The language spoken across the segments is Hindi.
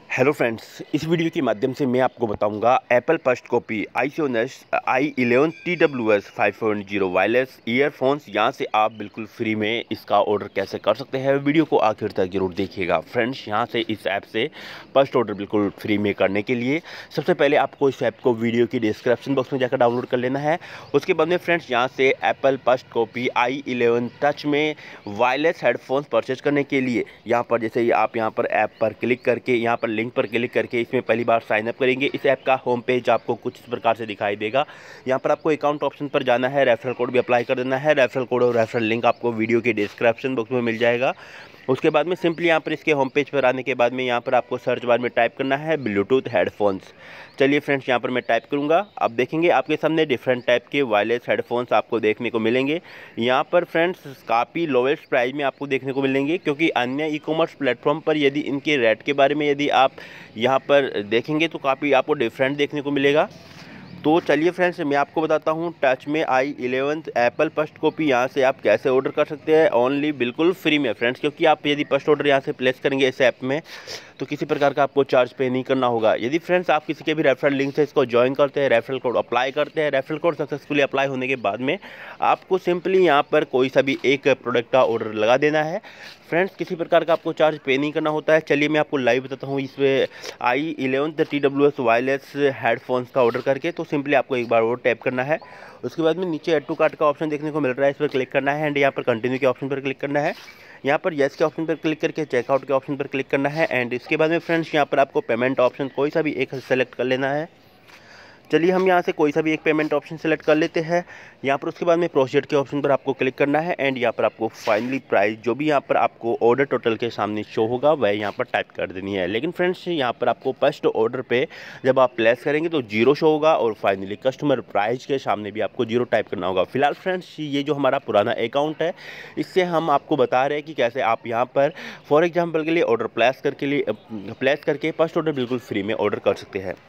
हेलो फ्रेंड्स, इस वीडियो के माध्यम से मैं आपको बताऊंगा Apple first copy iSonos i11 TWS 5.0 wireless earphones यहां से आप बिल्कुल फ्री में इसका ऑर्डर कैसे कर सकते हैं। वीडियो को आखिर तक जरूर देखिएगा फ्रेंड्स। यहां से इस ऐप से फर्स्ट ऑर्डर बिल्कुल फ्री में करने के लिए सबसे पहले आपको इस ऐप को वीडियो की डिस्क्रिप्शन बॉक्स में जाकर डाउनलोड कर लेना है। उसके बाद में फ्रेंड्स यहाँ से Apple first copy i11 touch में वायरलेस हेडफोन्स परचेज करने के लिए यहाँ पर जैसे ही आप यहाँ पर ऐप पर क्लिक करके यहाँ पर लिंक पर क्लिक करके इसमें पहली बार साइन अप करेंगे। इस ऐप का होम पेज आपको कुछ इस प्रकार से दिखाई देगा। यहाँ पर आपको अकाउंट ऑप्शन पर जाना है, रेफरल कोड भी अप्लाई कर देना है। रेफरल कोड और रेफरल लिंक आपको वीडियो के डिस्क्रिप्शन बॉक्स में मिल जाएगा। उसके बाद में सिंपली यहाँ पर इसके होम पेज पर आने के बाद में यहाँ पर आपको सर्च बार में टाइप करना है ब्लूटूथ हेडफोन्स। चलिए फ्रेंड्स, यहाँ पर मैं टाइप करूँगा। आप देखेंगे आपके सामने डिफरेंट टाइप के वायरलेस हेडफोन्स आपको देखने को मिलेंगे। यहाँ पर फ्रेंड्स काफ़ी लोवेस्ट प्राइस में आपको देखने को मिलेंगे, क्योंकि अन्य ई कॉमर्स प्लेटफॉर्म पर यदि इनके रेट के बारे में यदि आप यहाँ पर देखेंगे तो काफ़ी आपको डिफरेंट देखने को मिलेगा। तो चलिए फ्रेंड्स, मैं आपको बताता हूँ टच में i11 एप्पल फर्स्ट कॉपी यहाँ से आप कैसे ऑर्डर कर सकते हैं ओनली बिल्कुल फ्री में फ्रेंड्स। क्योंकि आप यदि फर्स्ट ऑर्डर यहाँ से प्लेस करेंगे इस ऐप में तो किसी प्रकार का आपको चार्ज पे नहीं करना होगा। यदि फ्रेंड्स आप किसी के भी रेफरल लिंक से इसको ज्वाइन करते हैं, रेफरल कोड अप्लाई करते हैं, रेफरल कोड सक्सेसफुली अप्लाई होने के बाद में आपको सिंपली यहाँ पर कोई सा भी एक प्रोडक्ट का ऑर्डर लगा देना है फ्रेंड्स। किसी प्रकार का आपको चार्ज पे नहीं करना होता है। चलिए मैं आपको लाइव बताता हूँ इसमें i11 TWS वायरलेस हेडफोन्स का ऑर्डर करके। तो सिंपली आपको एक बार और टैप करना है। उसके बाद में नीचे ऐड टू कार्ट का ऑप्शन देखने को मिल रहा है, इस पर क्लिक करना है एंड यहाँ पर कंटिन्यू के ऑप्शन पर क्लिक करना है। यहाँ पर येस के ऑप्शन पर क्लिक करके चेकआउट के ऑप्शन पर क्लिक करना है एंड इसके बाद में फ्रेंड्स यहाँ पर आपको पेमेंट ऑप्शन कोई सा भी एक सेलेक्ट कर लेना है। चलिए हम यहाँ से कोई सा भी एक पेमेंट ऑप्शन सेलेक्ट कर लेते हैं। यहाँ पर उसके बाद में प्रोसीड के ऑप्शन पर आपको क्लिक करना है एंड यहाँ पर आपको फाइनली प्राइस जो भी यहाँ पर आपको ऑर्डर टोटल के सामने शो होगा वह यहाँ पर टाइप कर देनी है। लेकिन फ्रेंड्स यहाँ पर आपको फर्स्ट ऑर्डर पे जब आप प्लेस करेंगे तो 0 शो होगा और फाइनली कस्टमर प्राइस के सामने भी आपको 0 टाइप करना होगा। फिलहाल फ्रेंड्स ये जो हमारा पुराना अकाउंट है इससे हम आपको बता रहे हैं कि कैसे आप यहाँ पर फॉर एग्जाम्पल के लिए ऑर्डर प्लेस करके फर्स्ट ऑर्डर बिल्कुल फ्री में ऑर्डर कर सकते हैं।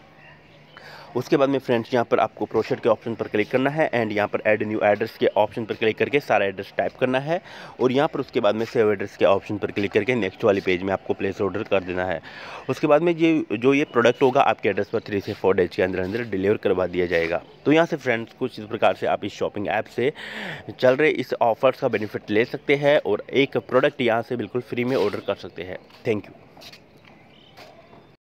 उसके बाद में फ्रेंड्स यहाँ पर आपको प्रोसीड के ऑप्शन पर क्लिक करना है एंड यहाँ पर ऐड न्यू एड्रेस के ऑप्शन पर क्लिक करके सारा एड्रेस टाइप करना है और यहाँ पर उसके बाद में सेव एड्रेस के ऑप्शन पर क्लिक करके नेक्स्ट वाली पेज में आपको प्लेस ऑर्डर कर देना है। उसके बाद में ये प्रोडक्ट होगा आपके एड्रेस पर 3 से 4 डेज के अंदर अंदर डिलीवर करवा दिया जाएगा। तो यहाँ से फ्रेंड्स कुछ इस प्रकार से आप इस शॉपिंग ऐप से चल रहे इस ऑफर्स का बेनिफिट ले सकते हैं और एक प्रोडक्ट यहाँ से बिल्कुल फ्री में ऑर्डर कर सकते हैं। Thank you.